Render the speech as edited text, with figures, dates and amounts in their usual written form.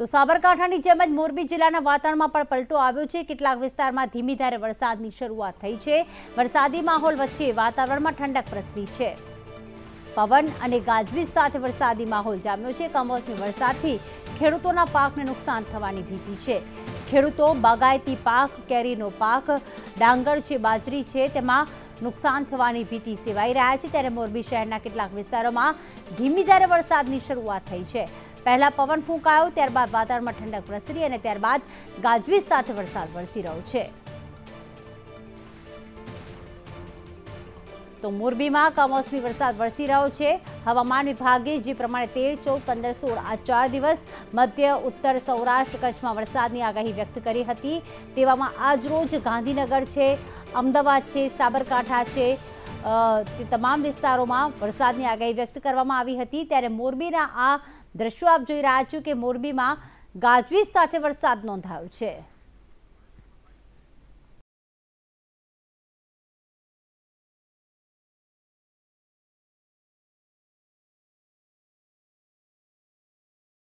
તો સાબરકાંઠાની જેમ જ મોરબી જિલ્લાના વાતાવરણમાં પણ પલટો આવ્યો છે। કેટલાક વિસ્તારમાં ધીમી ધારે વરસાદની શરૂઆત થઈ છે। વરસાદી માહોલ વચ્ચે વાતાવરણમાં ઠંડક પ્રસરી છે। પવન અને ગાજવીજ સાથે વરસાદી માહોલ જામ્યો છે। કમોસમી વરસાદથી ખેડૂતોના પાકને નુકસાન થવાની ભીતિ છે। ખેડૂતો બાગાયતી પાક, કેરીનો પાક, ડાંગર છે, બાજરી છે, તેમાં નુકસાન થવાની ભીતિ સેવાઈ રહ્યા છે। ત્યારે મોરબી શહેરના કેટલાક વિસ્તારોમાં ધીમી ધારે વરસાદની શરૂઆત થઈ છે। પહેલા પવન ફૂંકાયો, ત્યારબાદ વાતાવરણમાં ઠંડક પ્રસરી અને ત્યારબાદ ગાજવીજ સાથે વરસાદ વરસી રહ્યો છે। તો મોરબીમાં કમોસમી વરસાદ વરસી રહ્યો છે। હવામાન વિભાગે જે પ્રમાણે 13, 14, 15, 16 આ 4 દિવસ મધ્ય, ઉત્તર, સૌરાષ્ટ્ર, કચ્છમાં વરસાદની આગાહી વ્યક્ત કરી હતી। તેવામાં આજ રોજ ગાંધીનગર છે, અમદાવાદ છે, સાબરકાંઠા છે, તે તમામ વિસ્તારોમાં વરસાદની આગાહી વ્યક્ત કરવામાં આવી હતી। ત્યારે મોરબીના આ દ્રશ્યો આપ જોઈ રહ્યા છો કે મોરબીમાં ગાજવીજ સાથે વરસાદ નોંધાયો છે।